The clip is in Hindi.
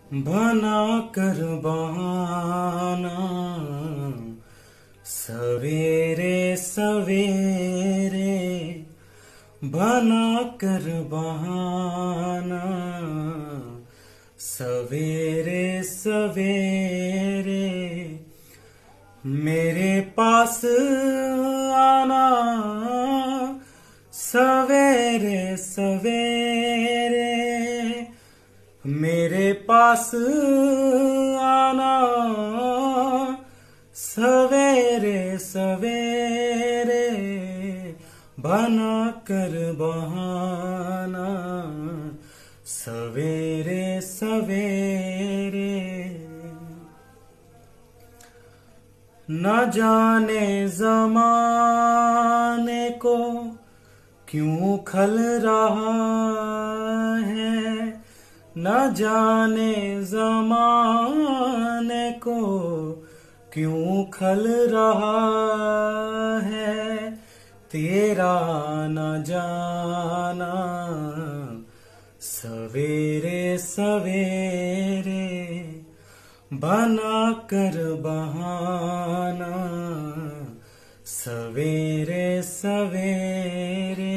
बना कर बहाना सवेरे सवेरे, बना कर बहाना सवेरे सवेरे, मेरे पास आना सवेरे सवेरे, मेरे पास आना सवेरे सवेरे, बना कर बहाना सवेरे सवेरे। न जाने ज़माने को क्यों खल रहा है, न जाने ज़माने को क्यों खल रहा है, तेरा न जाना सवेरे सवेरे, बना कर बहाना सवेरे सवेरे।